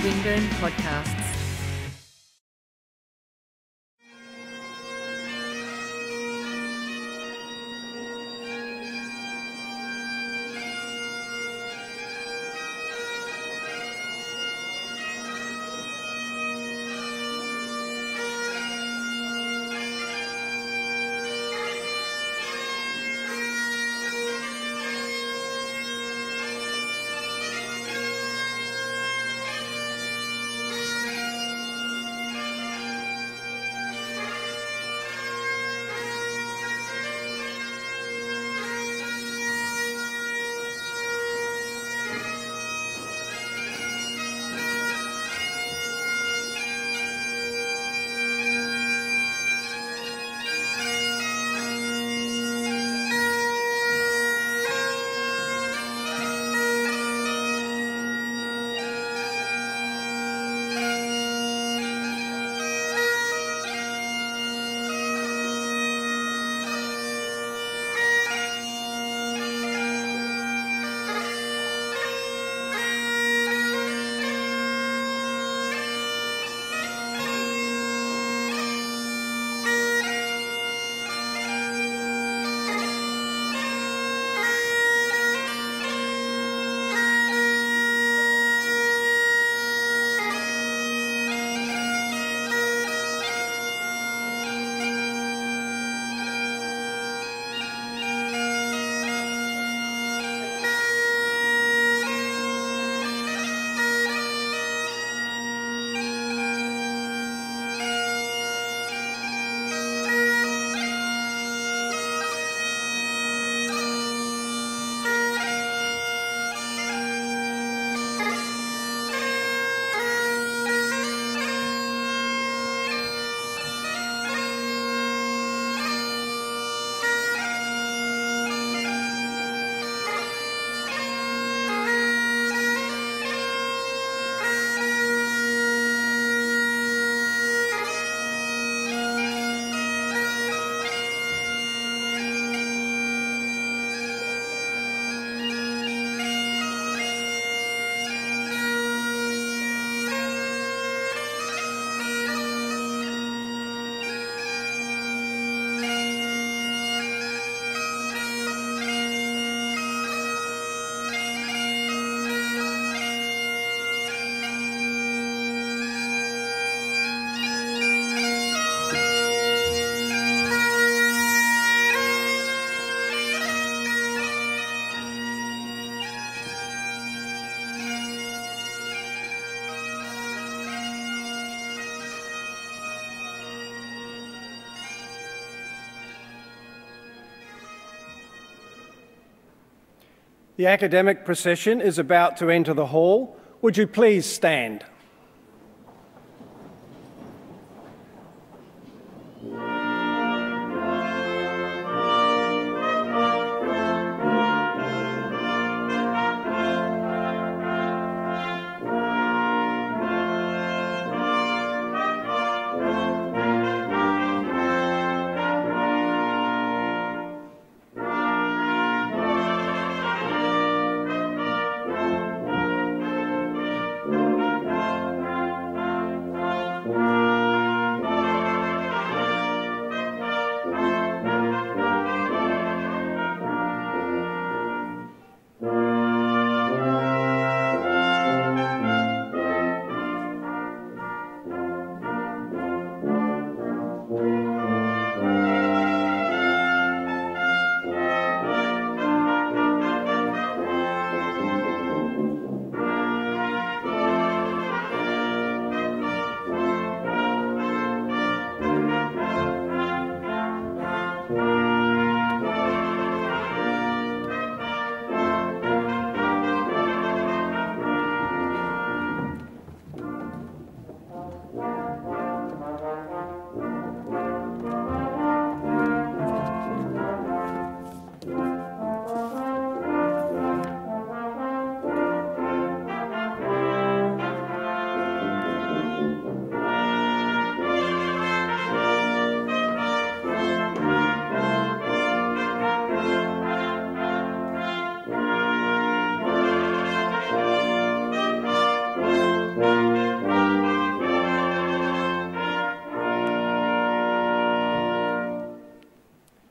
Swinburne Podcasts. The academic procession is about to enter the hall. Would you please stand?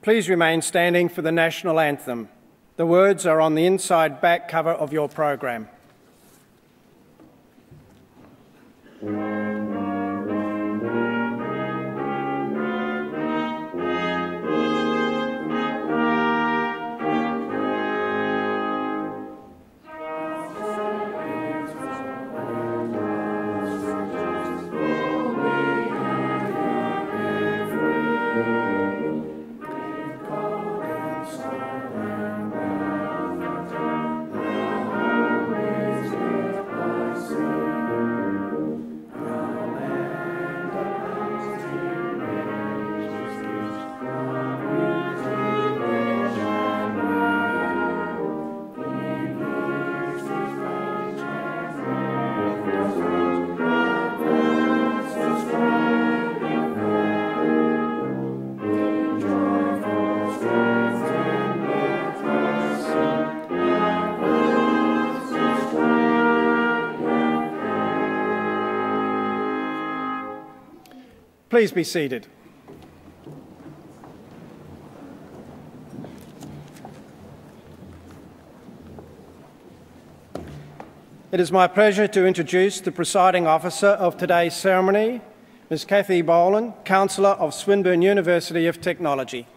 please remain standing for the national anthem. The words are on the inside back cover of your program. Please be seated. It is my pleasure to introduce the presiding officer of today's ceremony, Ms. Cathy Boland, Councillor of Swinburne University of Technology.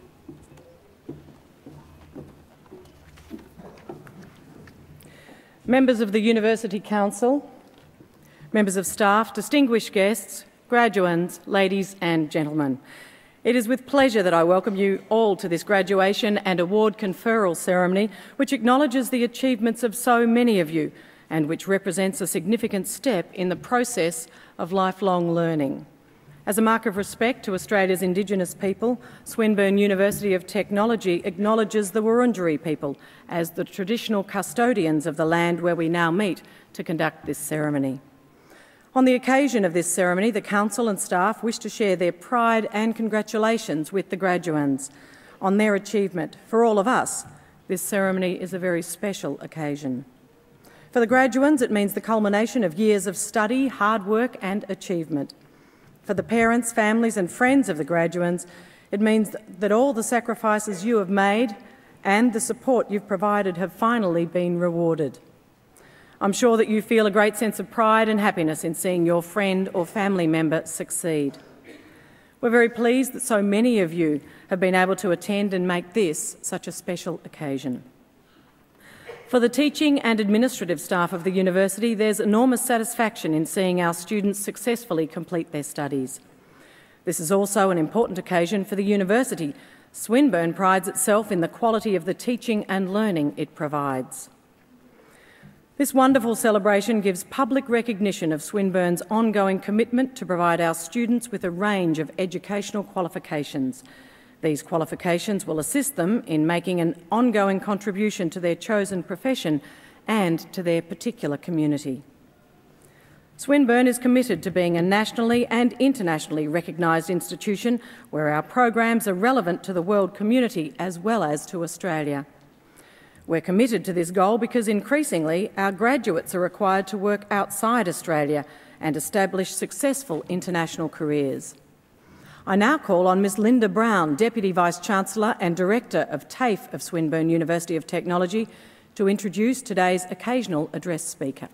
Members of the University Council, members of staff, distinguished guests, graduands, ladies and gentlemen. It is with pleasure that I welcome you all to this graduation and award conferral ceremony, which acknowledges the achievements of so many of you and which represents a significant step in the process of lifelong learning. As a mark of respect to Australia's Indigenous people, Swinburne University of Technology acknowledges the Wurundjeri people as the traditional custodians of the land where we now meet to conduct this ceremony. On the occasion of this ceremony, the Council and staff wish to share their pride and congratulations with the graduands on their achievement. For all of us, this ceremony is a very special occasion. For the graduands, it means the culmination of years of study, hard work and achievement. For the parents, families and friends of the graduands, it means that all the sacrifices you have made and the support you've provided have finally been rewarded. I'm sure that you feel a great sense of pride and happiness in seeing your friend or family member succeed. We're very pleased that so many of you have been able to attend and make this such a special occasion. For the teaching and administrative staff of the university, there's enormous satisfaction in seeing our students successfully complete their studies. This is also an important occasion for the university. Swinburne prides itself in the quality of the teaching and learning it provides. This wonderful celebration gives public recognition of Swinburne's ongoing commitment to provide our students with a range of educational qualifications. These qualifications will assist them in making an ongoing contribution to their chosen profession and to their particular community. Swinburne is committed to being a nationally and internationally recognised institution where our programs are relevant to the world community as well as to Australia. We're committed to this goal because increasingly our graduates are required to work outside Australia and establish successful international careers. I now call on Ms Linda Brown, Deputy Vice-Chancellor and Director of TAFE of Swinburne University of Technology, to introduce today's occasional address speaker.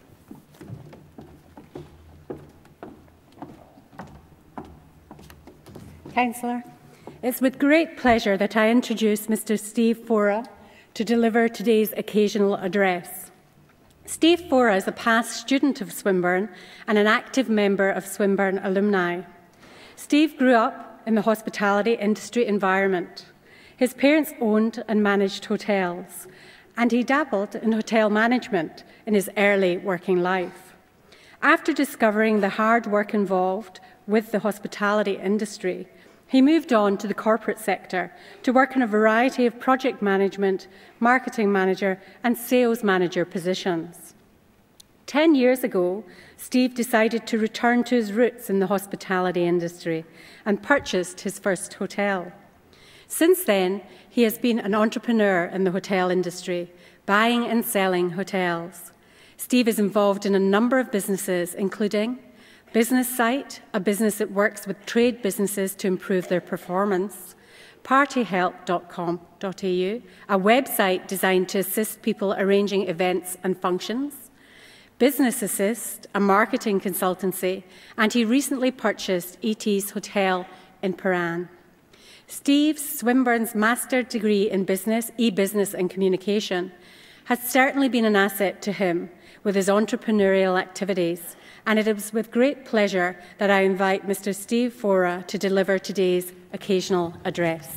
Councillor, it's with great pleasure that I introduce Mr Steve Fora to deliver today's occasional address. Steve Fora is a past student of Swinburne and an active member of Swinburne alumni. Steve grew up in the hospitality industry environment. His parents owned and managed hotels, and he dabbled in hotel management in his early working life. After discovering the hard work involved with the hospitality industry, he moved on to the corporate sector to work in a variety of project management, marketing manager and sales manager positions. 10 years ago, Steve decided to return to his roots in the hospitality industry and purchased his first hotel. Since then, he has been an entrepreneur in the hotel industry, buying and selling hotels. Steve is involved in a number of businesses, including Business Site, a business that works with trade businesses to improve their performance, partyhelp.com.au, a website designed to assist people arranging events and functions, Business Assist, a marketing consultancy, and he recently purchased ET's Hotel in Paran. Steve Swinburne's master's degree in business, e-business and communication has certainly been an asset to him with his entrepreneurial activities, and it is with great pleasure that I invite Mr. Steve Fora to deliver today's occasional address.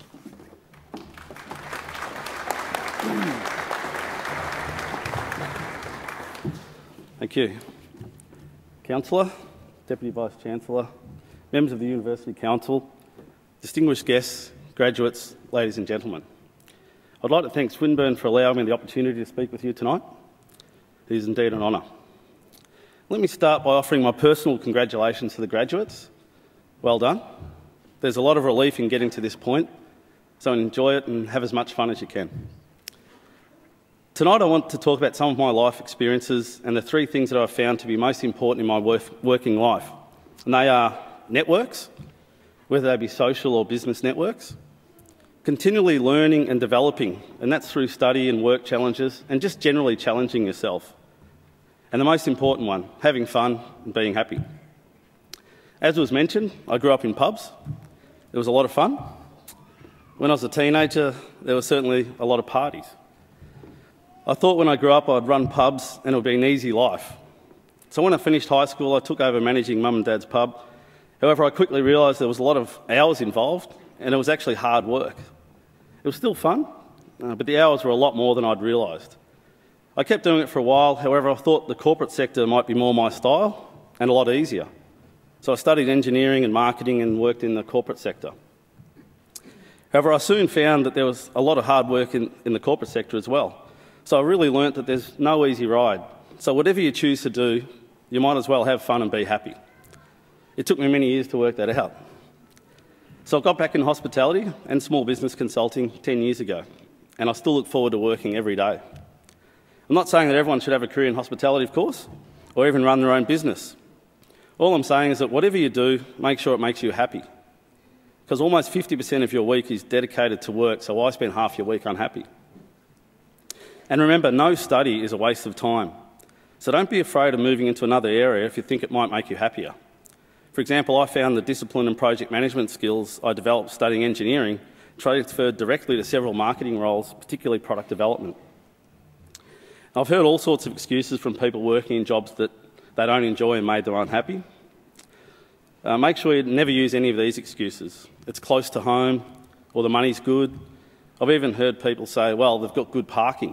Thank you. Councillor, Deputy Vice-Chancellor, members of the University Council, distinguished guests, graduates, ladies and gentlemen. I'd like to thank Swinburne for allowing me the opportunity to speak with you tonight. It is indeed an honour. Let me start by offering my personal congratulations to the graduates. Well done. There's a lot of relief in getting to this point, so enjoy it and have as much fun as you can. Tonight I want to talk about some of my life experiences and the three things that I've found to be most important in my working life. And they are networks, whether they be social or business networks, continually learning and developing, and that's through study and work challenges, and just generally challenging yourself. And the most important one, having fun and being happy. As was mentioned, I grew up in pubs. It was a lot of fun. When I was a teenager, there was certainly a lot of parties. I thought when I grew up I'd run pubs and it would be an easy life. So when I finished high school, I took over managing Mum and Dad's pub. However, I quickly realised there was a lot of hours involved and it was actually hard work. It was still fun, but the hours were a lot more than I'd realised. I kept doing it for a while, however I thought the corporate sector might be more my style and a lot easier. So I studied engineering and marketing and worked in the corporate sector. However, I soon found that there was a lot of hard work in the corporate sector as well. So I really learnt that there's no easy ride. So whatever you choose to do, you might as well have fun and be happy. It took me many years to work that out. So I got back in hospitality and small business consulting 10 years ago, and I still look forward to working every day. I'm not saying that everyone should have a career in hospitality, of course, or even run their own business. All I'm saying is that whatever you do, make sure it makes you happy. Because almost 50% of your week is dedicated to work, so why spend half your week unhappy? And remember, no study is a waste of time. So don't be afraid of moving into another area if you think it might make you happier. For example, I found the discipline and project management skills I developed studying engineering transferred directly to several marketing roles, particularly product development. I've heard all sorts of excuses from people working in jobs that they don't enjoy and made them unhappy. Make sure you never use any of these excuses. It's close to home, or the money's good. I've even heard people say, well, they've got good parking.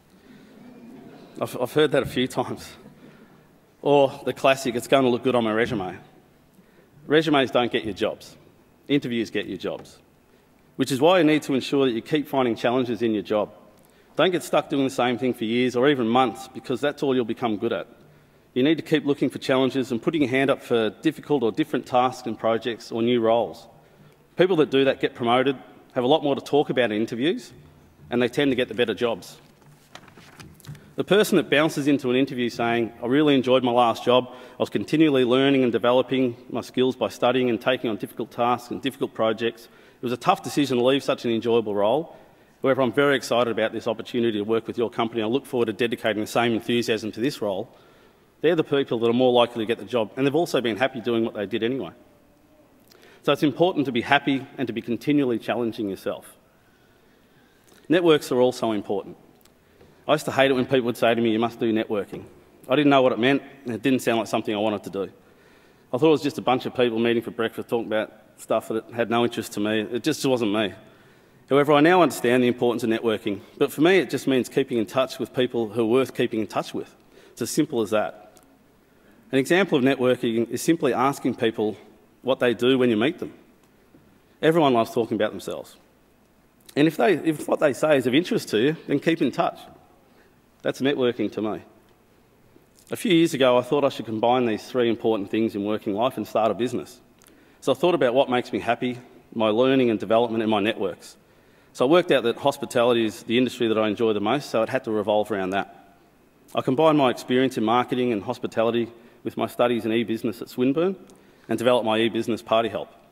I've heard that a few times. Or the classic, it's going to look good on my resume. Resumes don't get you jobs. Interviews get you jobs. Which is why you need to ensure that you keep finding challenges in your job. Don't get stuck doing the same thing for years or even months, because that's all you'll become good at. You need to keep looking for challenges and putting your hand up for difficult or different tasks and projects or new roles. People that do that get promoted, have a lot more to talk about in interviews, and they tend to get the better jobs. The person that bounces into an interview saying, I really enjoyed my last job, I was continually learning and developing my skills by studying and taking on difficult tasks and difficult projects. It was a tough decision to leave such an enjoyable role. However, I'm very excited about this opportunity to work with your company. I look forward to dedicating the same enthusiasm to this role. They're the people that are more likely to get the job, and they've also been happy doing what they did anyway. So it's important to be happy and to be continually challenging yourself. Networks are also important. I used to hate it when people would say to me, you must do networking. I didn't know what it meant, and it didn't sound like something I wanted to do. I thought it was just a bunch of people meeting for breakfast talking about stuff that had no interest to me. It just wasn't me. However, I now understand the importance of networking, but for me it just means keeping in touch with people who are worth keeping in touch with. It's as simple as that. An example of networking is simply asking people what they do when you meet them. Everyone loves talking about themselves. And if what they say is of interest to you, then keep in touch. That's networking to me. A few years ago, I thought I should combine these three important things in working life and start a business. So I thought about what makes me happy, my learning and development, and my networks. So I worked out that hospitality is the industry that I enjoy the most, so it had to revolve around that. I combined my experience in marketing and hospitality with my studies in e-business at Swinburne and developed my e-business Party Help.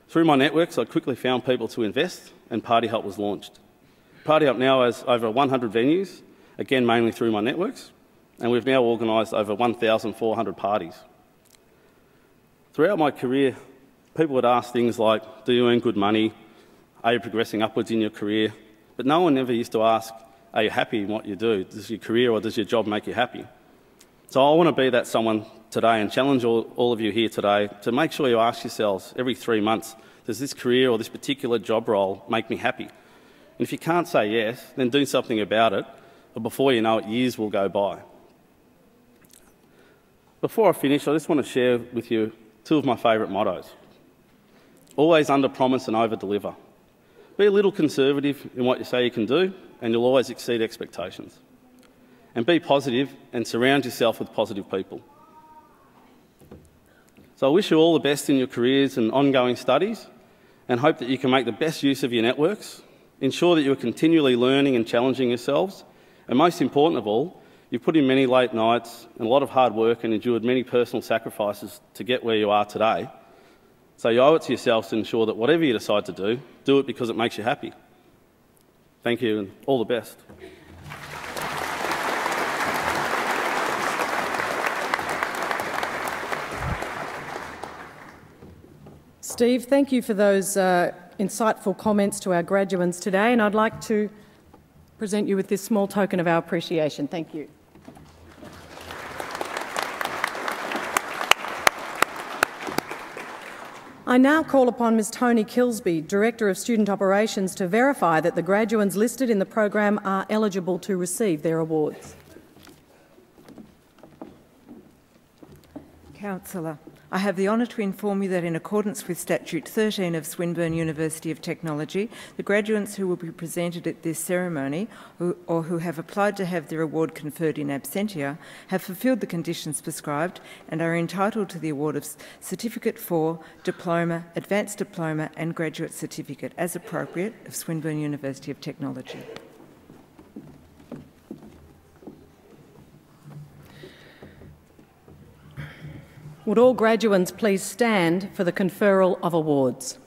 Through my networks, I quickly found people to invest, and Party Help was launched. Party Help now has over 100 venues, again mainly through my networks, and we've now organised over 1,400 parties. Throughout my career, people would ask things like, do you earn good money? Are you progressing upwards in your career? But no one ever used to ask, are you happy in what you do? Does your career or does your job make you happy? So I want to be that someone today and challenge all of you here today to make sure you ask yourselves every 3 months, does this career or this particular job role make me happy? And if you can't say yes, then do something about it, but before you know it, years will go by. Before I finish, I just want to share with you 2 of my favourite mottos. Always under-promise and over-deliver. Be a little conservative in what you say you can do, and you'll always exceed expectations. And be positive and surround yourself with positive people. So I wish you all the best in your careers and ongoing studies, and hope that you can make the best use of your networks, ensure that you are continually learning and challenging yourselves, and most important of all, you've put in many late nights and a lot of hard work and endured many personal sacrifices to get where you are today. So you owe it to yourselves to ensure that whatever you decide to do it because it makes you happy. Thank you and all the best. Steve, thank you for those insightful comments to our graduates today, and I'd like to present you with this small token of our appreciation. Thank you. I now call upon Ms Tony Kilsby, Director of Student Operations, to verify that the graduates listed in the program are eligible to receive their awards. Councillor, I have the honour to inform you that in accordance with Statute 13 of Swinburne University of Technology, the graduates who will be presented at this ceremony or who have applied to have their award conferred in absentia have fulfilled the conditions prescribed and are entitled to the award of Certificate 4, Diploma, Advanced Diploma and Graduate Certificate as appropriate of Swinburne University of Technology. Would all graduates please stand for the conferral of awards?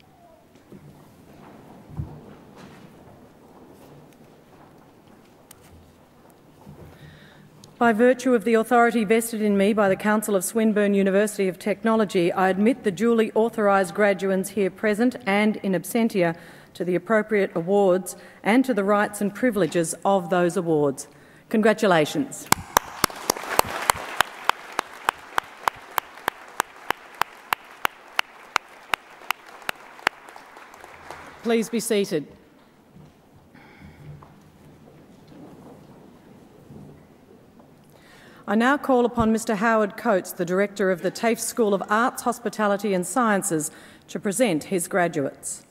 By virtue of the authority vested in me by the Council of Swinburne University of Technology, I admit the duly authorised graduates here present and in absentia to the appropriate awards and to the rights and privileges of those awards. Congratulations. Please be seated. I now call upon Mr Howard Coates, the Director of the TAFE School of Arts, Hospitality and Sciences, to present his graduates.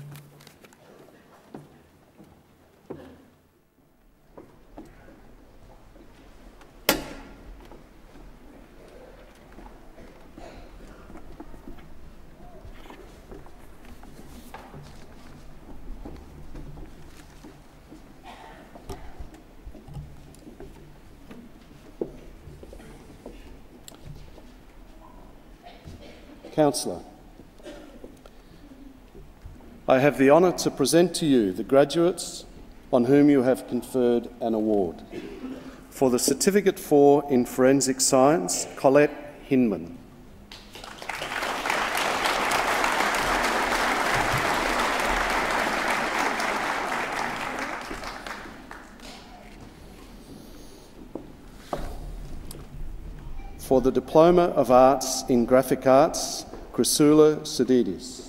Councillor, I have the honour to present to you the graduates on whom you have conferred an award. For the Certificate 4 in Forensic Science, Colette Hinman. For the Diploma of Arts in Graphic Arts, Chrysula Sididis.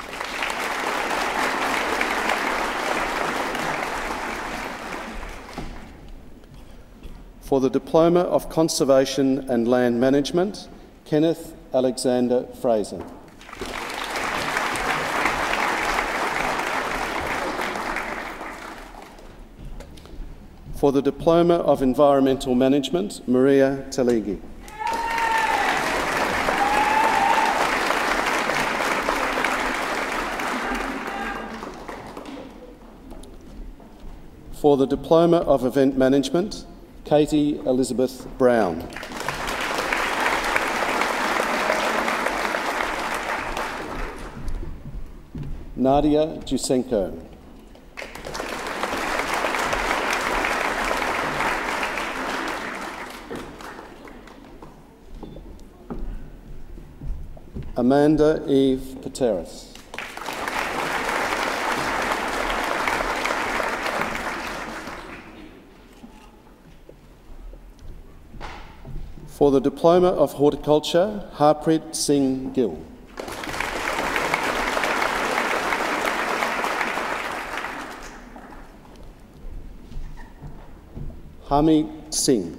For the Diploma of Conservation and Land Management, Kenneth Alexander Fraser. For the Diploma of Environmental Management, Maria Taligi. For the Diploma of Event Management, Katie Elizabeth Brown. Nadia Jusenko. Amanda Eve Pateras. For the Diploma of Horticulture, Harpreet Singh Gill. Hamid Singh.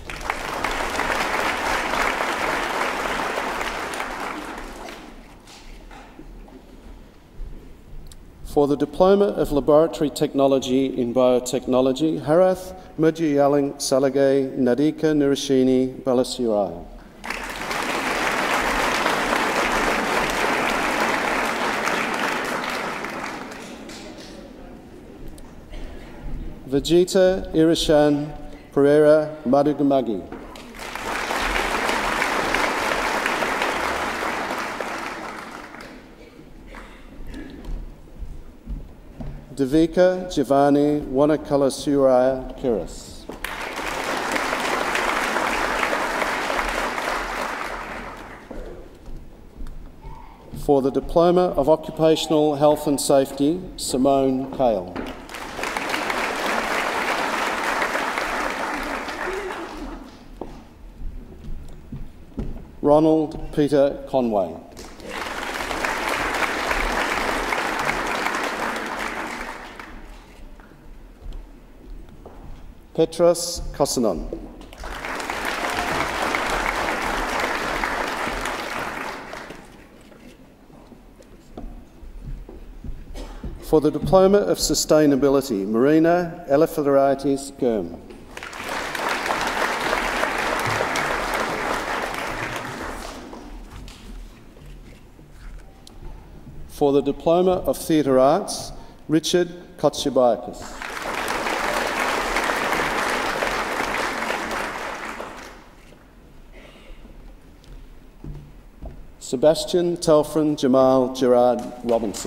For the Diploma of Laboratory Technology in Biotechnology, Harath Murjiyaling Salagay Nadika Nirashini Balasirai. Vegeta Irishan Pereira Madugamagi. Devika Giovanni Wanakalasura Kiris. For the Diploma of Occupational Health and Safety, Simone Kale. Ronald Peter Conway. Petros Kosanon. For the Diploma of Sustainability, Marina Eleftheritis Germ. For the Diploma of Theatre Arts, Richard Kotsubiakis. Sebastian Telfrin Jamal Gerard Robinson.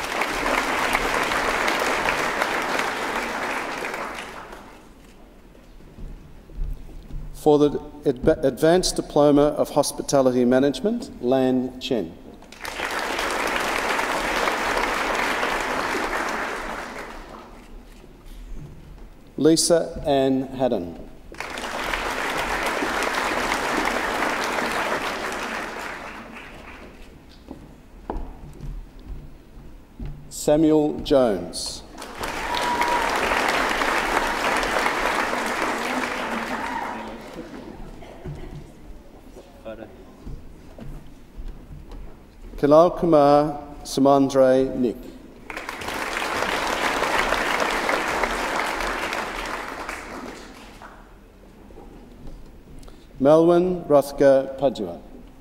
For the Advanced Diploma of Hospitality Management, Lan Chen. Lisa Ann Haddon. Samuel Jones. Kalal Kumar Samandre Nick. Melwin Rothka Padua.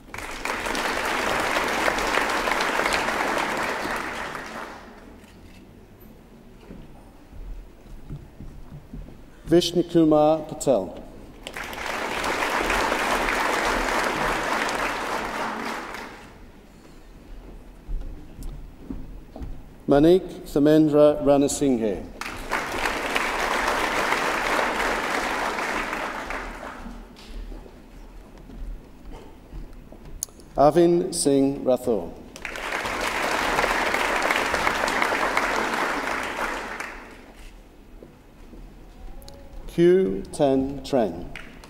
Vishnukumar Patel. Manik Thamendra Ranasinghe. Arvind Singh Rathore. Q Tan Tran.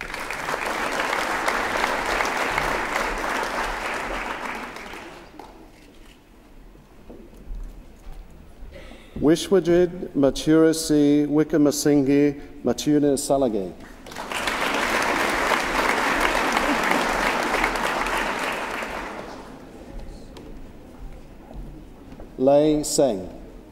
Wishwajid Maturasi Wickramasinghe Matuna Salage. Lei Seng.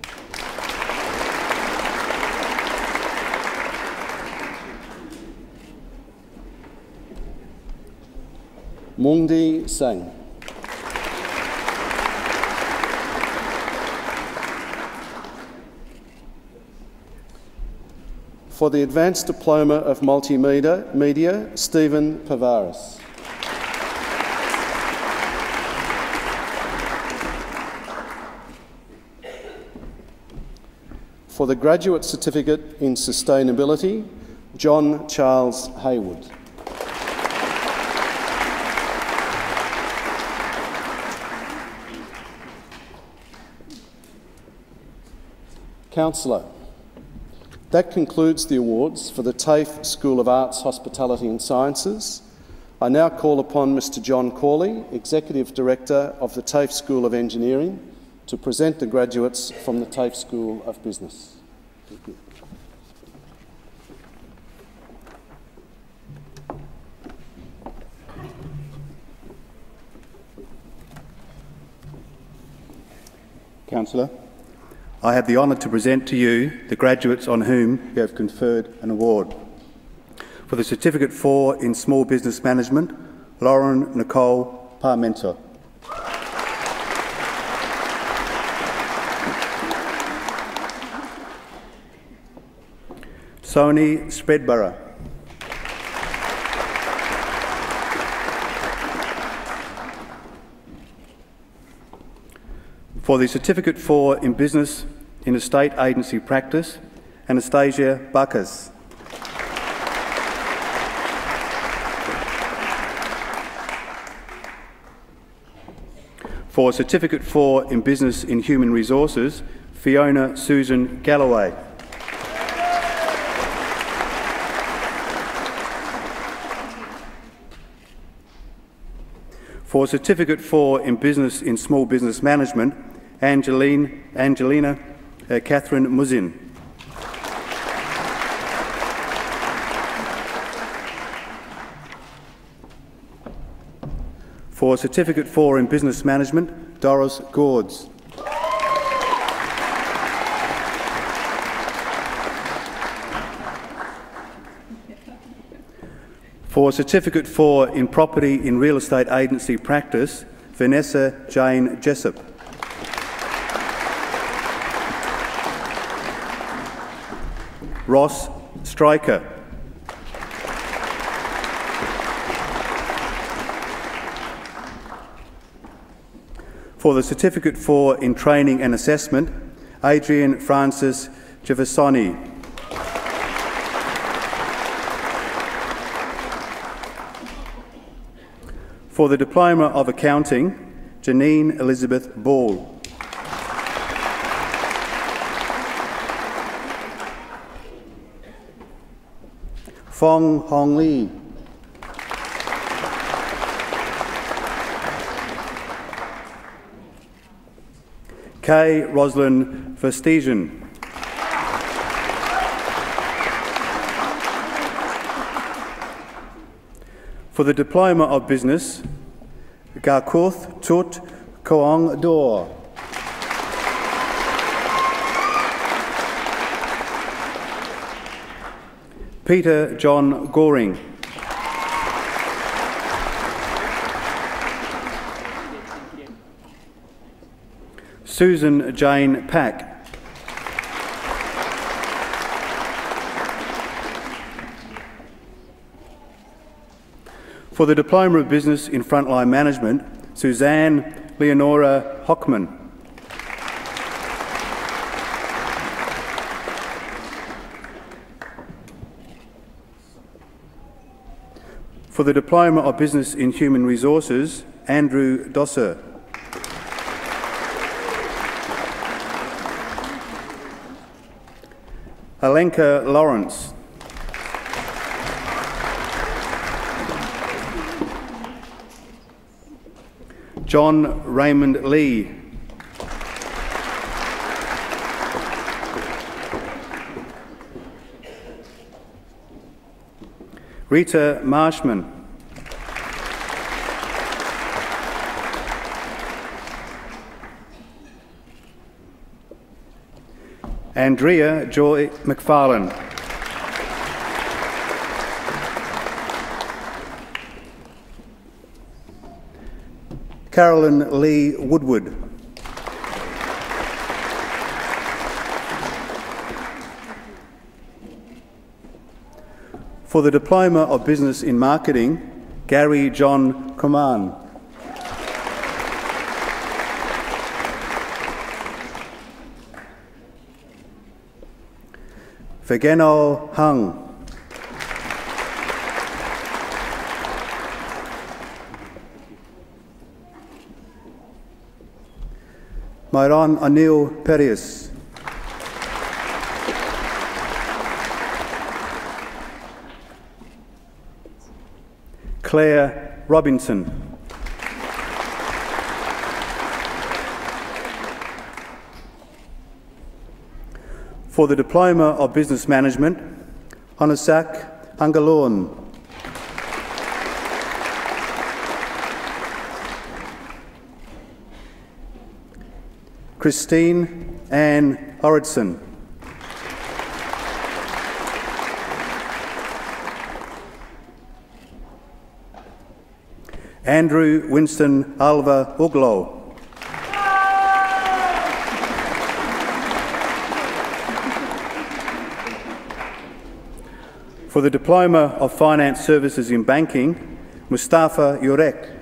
Mungdi Seng. For the Advanced Diploma of Multimedia, Stephen Pavaris. For the Graduate Certificate in Sustainability, John Charles Haywood. Councillor, that concludes the awards for the TAFE School of Arts, Hospitality and Sciences. I now call upon Mr John Corley, Executive Director of the TAFE School of Engineering, to present the graduates from the TAFE School of Business. Thank you. Councillor, I have the honour to present to you the graduates on whom you have conferred an award. For the Certificate 4 in Small Business Management, Lauren Nicole Parmenter. Sony Spreadborough. For the Certificate 4 in Business in Estate Agency Practice, Anastasia Bacchus. For Certificate 4 in Business in Human Resources, Fiona Susan Galloway. For Certificate 4 in Business in Small Business Management, Angelina Catherine Muzin. For Certificate 4 in Business Management, Doris Gords. For Certificate 4 in Property in Real Estate Agency Practice, Vanessa Jane Jessup. Ross Stryker. For the Certificate 4 in Training and Assessment, Adrian Francis Givassoni. For the Diploma of Accounting, Janine Elizabeth Ball. Fong Hong Lee. Kay Roslyn Verstegen. For the Diploma of Business, Garkuth Tut Koang Dor. Peter John Goring. Susan Jane Pack. For the Diploma of Business in Frontline Management, Suzanne Leonora Hockman. For the Diploma of Business in Human Resources, Andrew Dosser. Alenka Lawrence. John Raymond Lee. Rita Marshman. Andrea Joy McFarlane. Carolyn Lee Woodward. For the Diploma of Business in Marketing, Gary John Coman. Vegeno Hung. Myron Anil Perius. Claire Robinson. For the Diploma of Business Management, Honasak Angalorn. Christine Ann Oridson. Andrew Winston Alva Uglo. For the Diploma of Finance Services in Banking, Mustafa Yurek.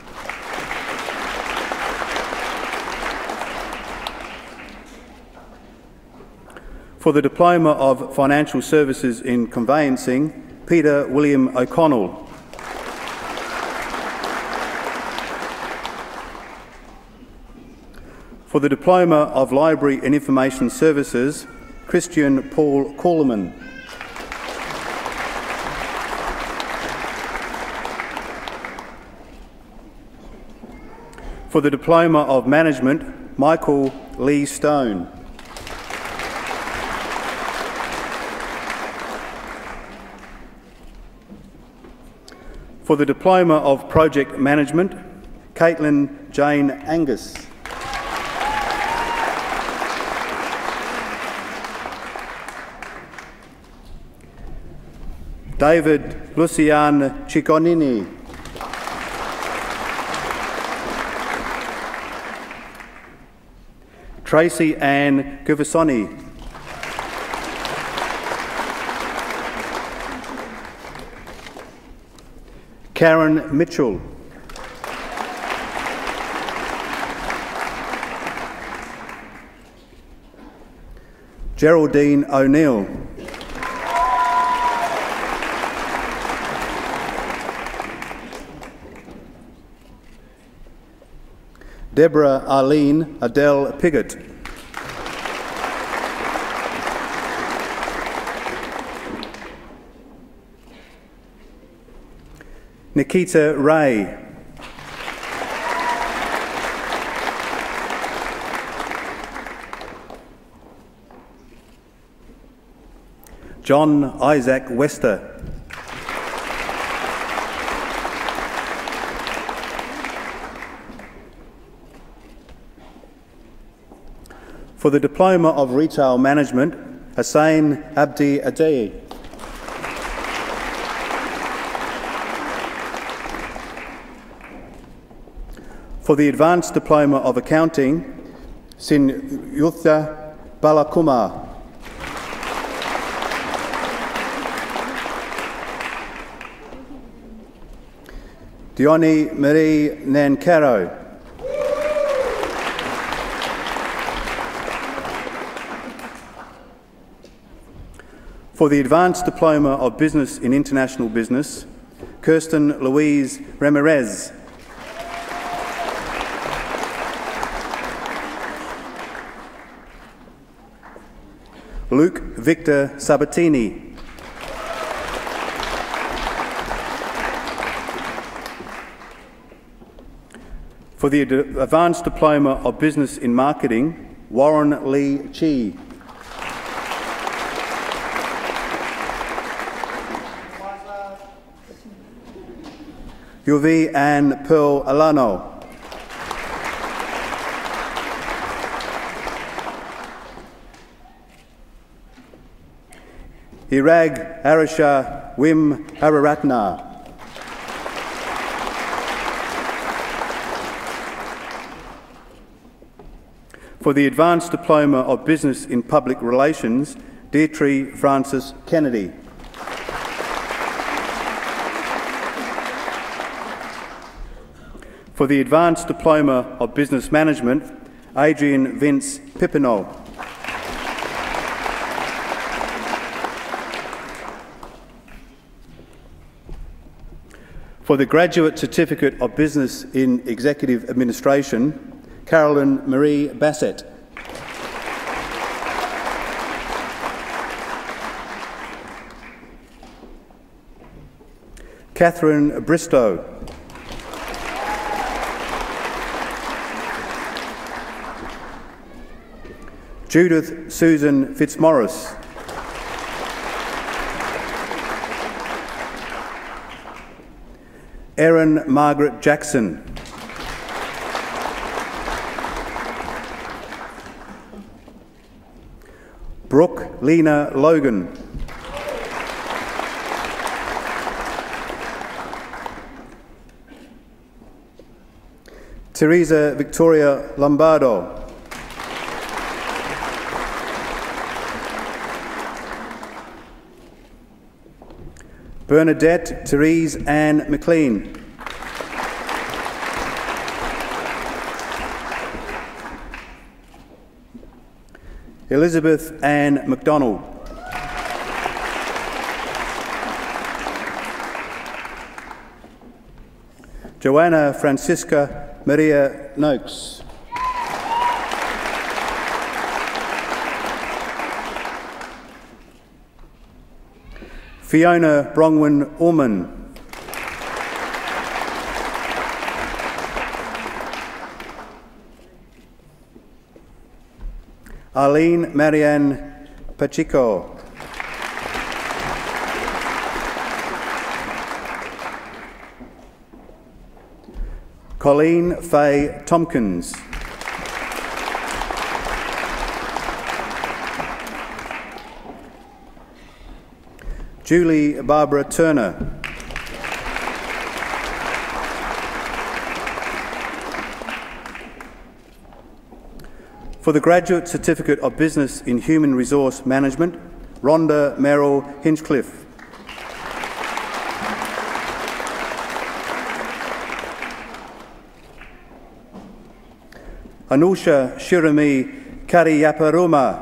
For the Diploma of Financial Services in Conveyancing, Peter William O'Connell. For the Diploma of Library and Information Services, Christian Paul Coleman. For the Diploma of Management, Michael Lee Stone. For the Diploma of Project Management, Caitlin Jane Angus. David Lucian Cicconini. Tracy Ann Guvasoni. Karen Mitchell. Geraldine O'Neill. Deborah Arlene Adele Piggott. Nikita Ray. John Isaac Wester. For the Diploma of Retail Management, Hussein Abdi Adei. For the Advanced Diploma of Accounting, Sin Yutha Balakumar. Dione Marie Nancaro. For the Advanced Diploma of Business in International Business, Kirsten Louise Ramirez. Luke Victor Sabatini. For the Advanced Diploma of Business in Marketing, Warren Lee Chi. Yuvi Ann Pearl Alano. Irag Arisha Wim Araratna. For the Advanced Diploma of Business in Public Relations, Deirdre Francis Kennedy. For the Advanced Diploma of Business Management, Adrian Vince Pippinol. For the Graduate Certificate of Business in Executive Administration, Carolyn Marie Bassett. Catherine Bristow. Judith Susan Fitzmaurice. Erin Margaret Jackson. Brooke Lena Logan. Teresa Victoria Lombardo. Bernadette Therese Ann McLean. Elizabeth Ann McDonald. Joanna Francisca Maria Noakes. Fiona Brongwin Orman. Arlene Marianne Pacheco. Colleen Faye Tompkins. Julie Barbara Turner. For the Graduate Certificate of Business in Human Resource Management, Rhonda Merrill Hinchcliffe. Anusha Shirami Kariyaparuma.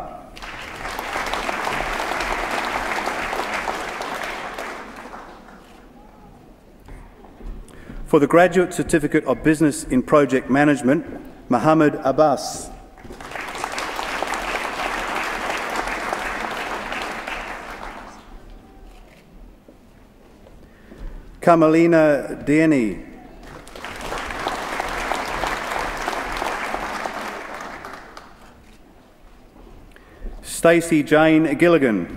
For the Graduate Certificate of Business in Project Management, Mohammed Abbas. Kamalina Dieni. Stacey Jane Gilligan.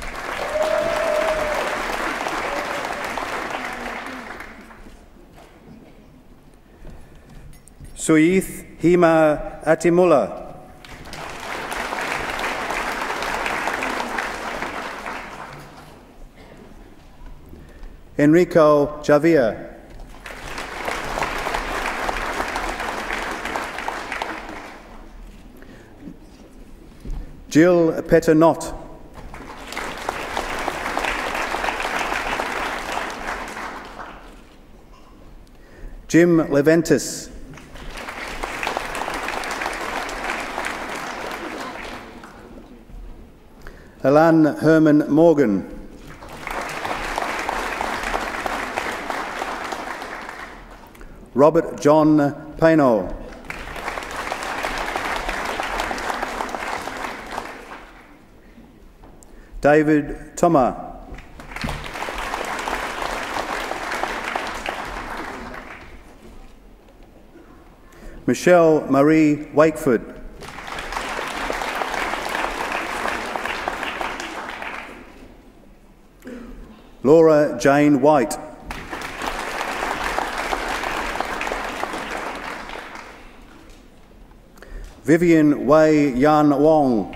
Suith Hima Atimula. Enrico Javia. Jill Peternott. Jim Leventis. Alan Herman Morgan. Robert John Payno. David Thoma. Michelle Marie Wakeford. Laura Jane White. Vivian Wei Yan Wong.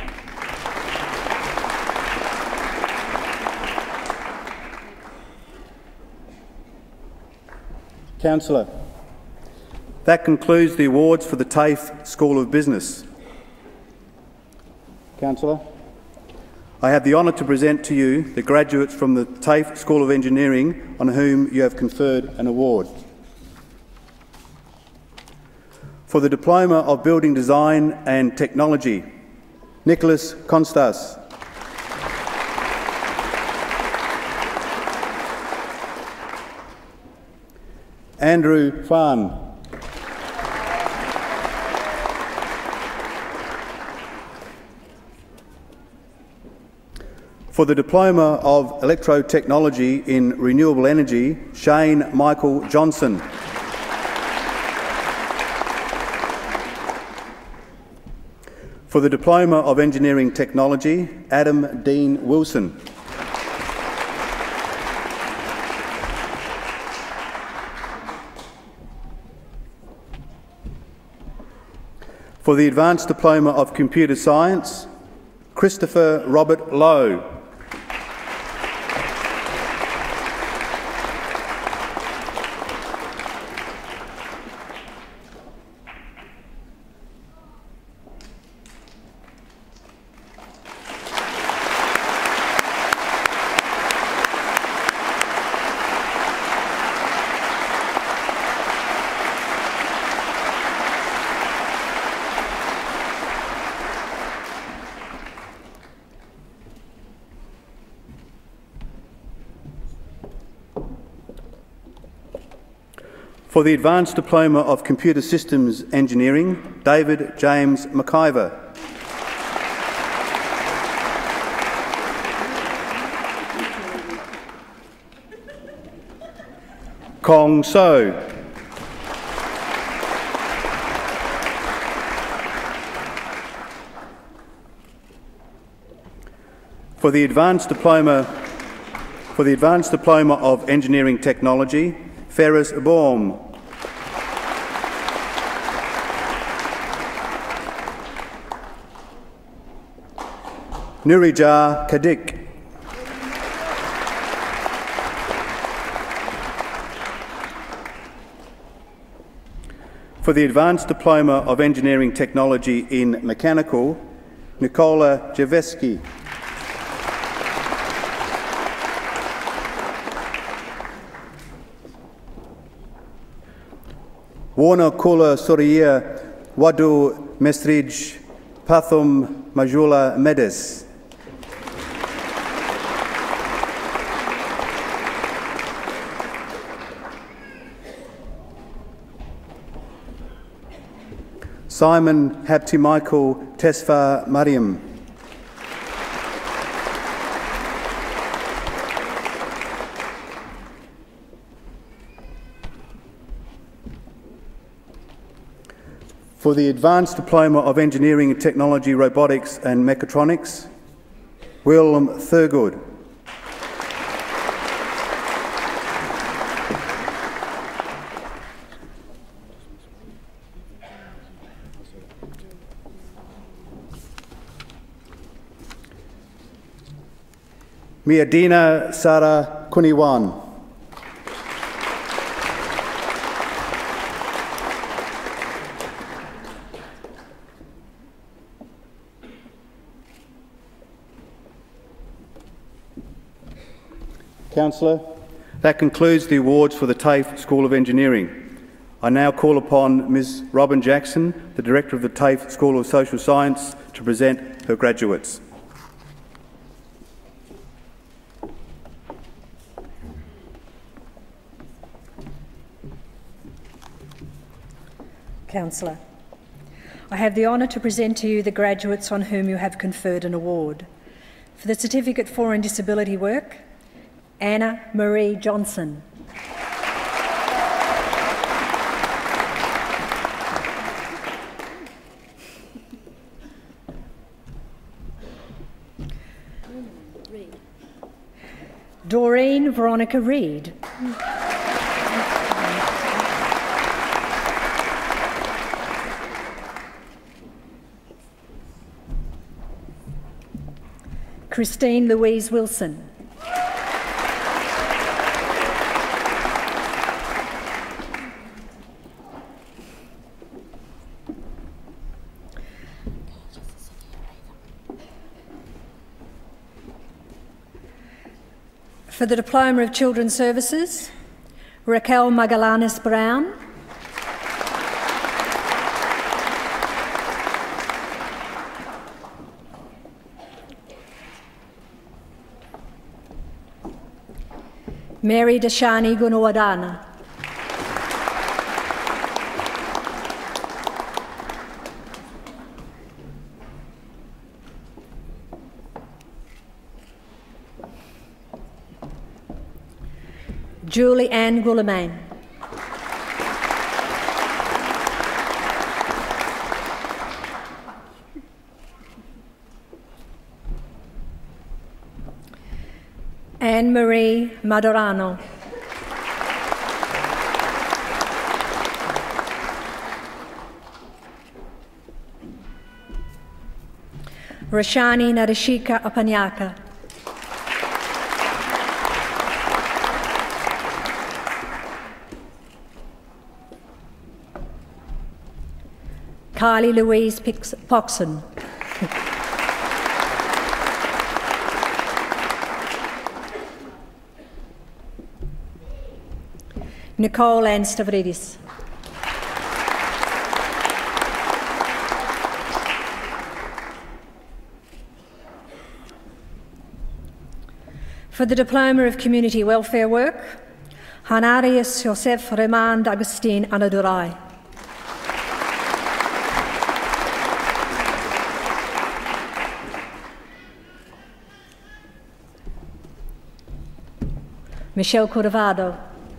Councillor, that concludes the awards for the TAFE School of Business. Councillor, I have the honour to present to you the graduates from the TAFE School of Engineering on whom you have conferred an award. For the Diploma of Building Design and Technology, Nicholas Constas. Andrew Phan. For the Diploma of Electrotechnology in Renewable Energy, Shane Michael Johnson. For the Diploma of Engineering Technology, Adam Dean Wilson. For the Advanced Diploma of Computer Science, Christopher Robert Lowe. For the Advanced Diploma of Computer Systems Engineering, David James McIver. Kong So. For the Advanced Diploma of Engineering Technology, Ferris Baum. Nurija Kadik. For the Advanced Diploma of Engineering Technology in Mechanical, Nicola Javeski. Warna Kula Surya Wadu Mesrij Pathum Majula Medes. Simon Habti Michael Tesfa Mariam. For the Advanced Diploma of Engineering and Technology, Robotics and Mechatronics, Willem Thurgood. Miadina Sara Kuniwan. Councillor, that concludes the awards for the TAFE School of Engineering. I now call upon Ms Robin Jackson, the Director of the TAFE School of Social Science, to present her graduates. Councillor, I have the honour to present to you the graduates on whom you have conferred an award. For the Certificate for in Disability Work, Anna Marie Johnson. Doreen Veronica Reid. Christine Louise Wilson. For the Diploma of Children's Services, Raquel Magallanes Brown. Mary Dashani Gunawadana. Julie Ann Gullemain. Anne-Marie Madorano. Rashani Narashika Apanyaka. Carly Louise Poxon. Nicole Ann Stavridis. For the Diploma of Community Welfare Work, Hanarius Josef Remand Agustin Anadurai. Michelle Corvado.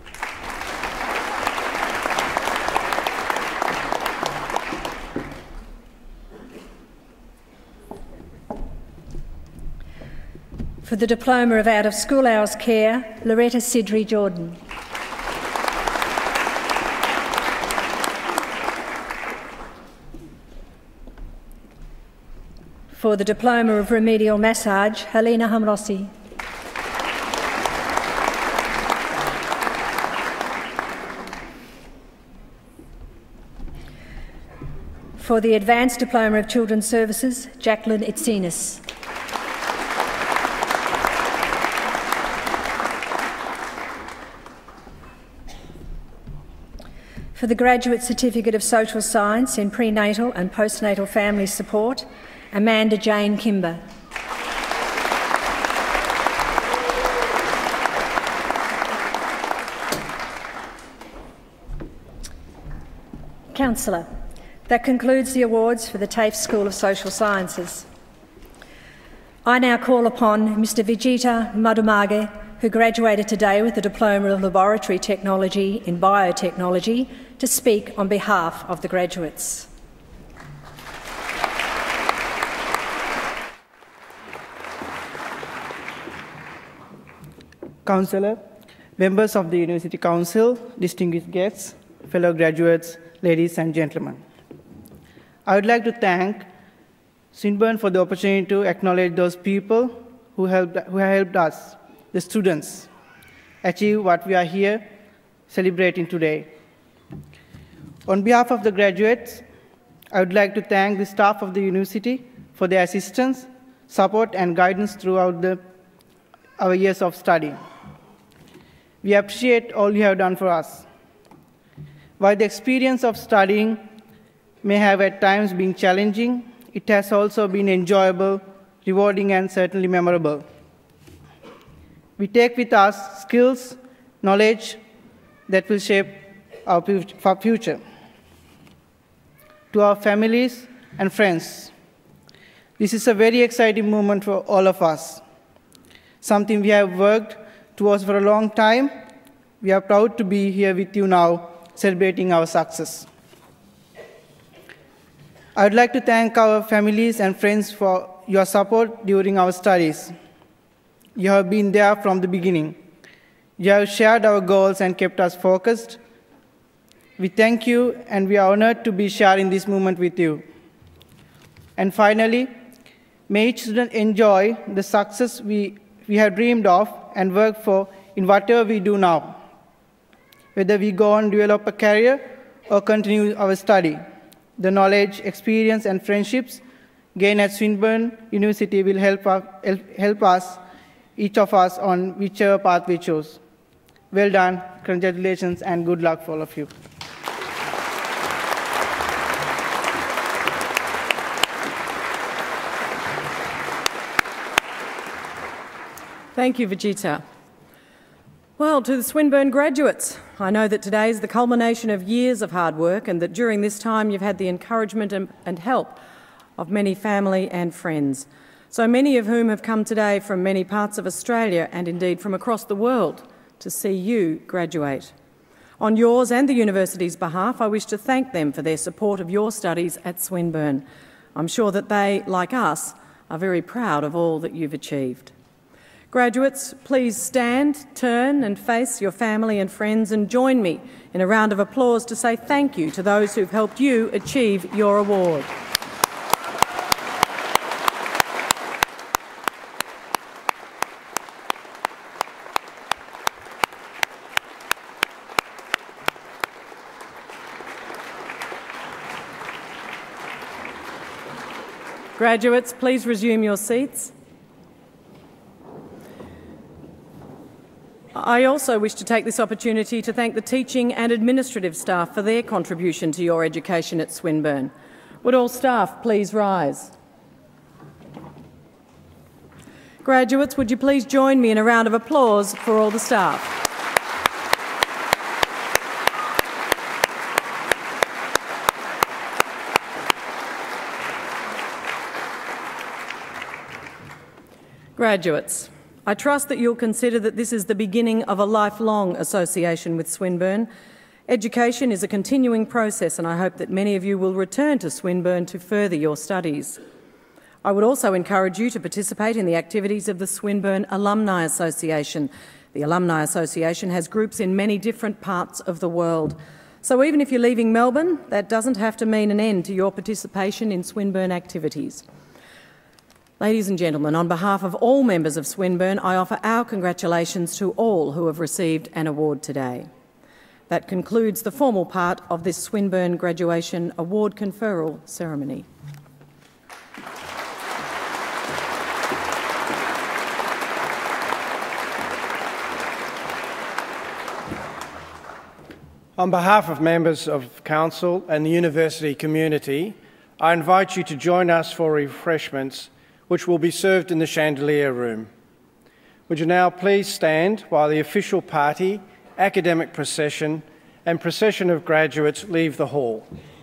For the Diploma of Out of School Hours Care, Loretta Sidri Jordan. For the Diploma of Remedial Massage, Helena Hamrossi. For the Advanced Diploma of Children's Services, Jacqueline Itsinas. For the Graduate Certificate of Social Science in Prenatal and Postnatal Family Support, Amanda Jane Kimber. Councillor, that concludes the awards for the TAFE School of Social Sciences. I now call upon Mr Vijita Madumage, who graduated today with the Diploma of Laboratory Technology in Biotechnology, to speak on behalf of the graduates. Councillor, members of the University Council, distinguished guests, fellow graduates, ladies and gentlemen. I would like to thank Swinburne for the opportunity to acknowledge those people who helped us, the students, achieve what we are here celebrating today. On behalf of the graduates, I would like to thank the staff of the university for their assistance, support and guidance throughout our years of study. We appreciate all you have done for us. While the experience of studying may have at times been challenging, it has also been enjoyable, rewarding and certainly memorable. We take with us skills, knowledge that will shape our future. To our families and friends, this is a very exciting moment for all of us, something we have worked towards for a long time. We are proud to be here with you now, celebrating our success. I would like to thank our families and friends for your support during our studies. You have been there from the beginning. You have shared our goals and kept us focused. We thank you, and we are honored to be sharing this moment with you. And finally, may each student enjoy the success we have dreamed of and work for in whatever we do now, whether we go on to develop a career or continue our study. The knowledge, experience, and friendships gained at Swinburne University will help us, each of us, on whichever path we choose. Well done, congratulations, and good luck for all of you. Thank you, Vijita. Well, to the Swinburne graduates, I know that today is the culmination of years of hard work and that during this time you've had the encouragement and help of many family and friends, so many of whom have come today from many parts of Australia and indeed from across the world to see you graduate. On yours and the university's behalf, I wish to thank them for their support of your studies at Swinburne. I'm sure that they, like us, are very proud of all that you've achieved. Graduates, please stand, turn and face your family and friends and join me in a round of applause to say thank you to those who've helped you achieve your award. Graduates, please resume your seats. I also wish to take this opportunity to thank the teaching and administrative staff for their contribution to your education at Swinburne. Would all staff please rise? Graduates, would you please join me in a round of applause for all the staff? Graduates, I trust that you'll consider that this is the beginning of a lifelong association with Swinburne. Education is a continuing process and I hope that many of you will return to Swinburne to further your studies. I would also encourage you to participate in the activities of the Swinburne Alumni Association. The Alumni Association has groups in many different parts of the world. So even if you're leaving Melbourne, that doesn't have to mean an end to your participation in Swinburne activities. Ladies and gentlemen, on behalf of all members of Swinburne, I offer our congratulations to all who have received an award today. That concludes the formal part of this Swinburne Graduation Award conferral ceremony. On behalf of members of Council and the university community, I invite you to join us for refreshments which will be served in the chandelier room. Would you now please stand while the official party, academic procession and procession of graduates leave the hall.